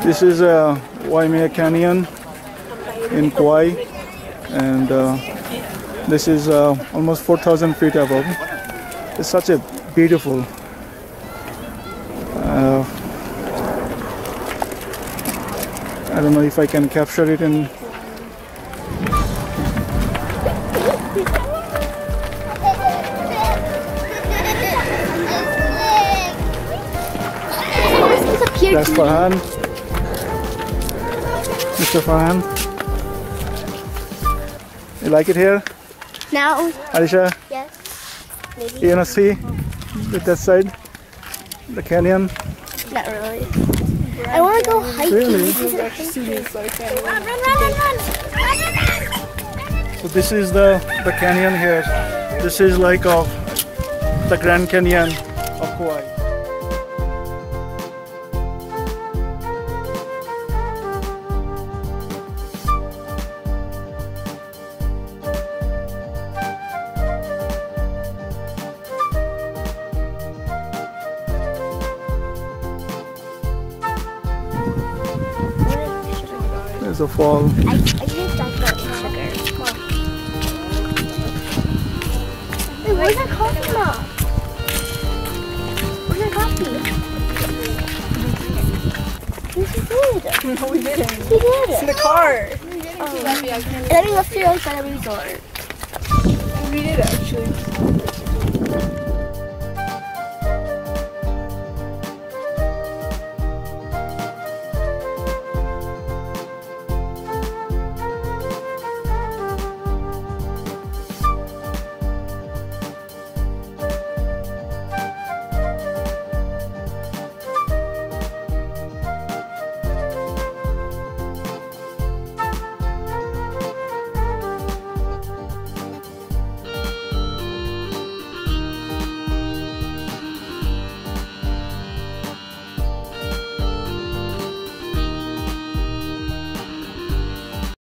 This is Waimea Canyon in Kauai, and this is almost 4,000 feet above. It's such a beautiful I don't know if I can capture it in. That's Farhan. Mr. Farhan. You like it here? No. Alisha? Yes. Maybe. You wanna see that side? The canyon? Not really. I want to go hiking. Really? Run. So this is the canyon here. This is like the Grand Canyon of Kauai. There's a fall. I just dumped the sugar. Come on. Hey, where's our coffee mug? Where's our coffee? Yes, we did. No, we didn't. We did. It's in the car. And then we left it outside the resort. We did actually.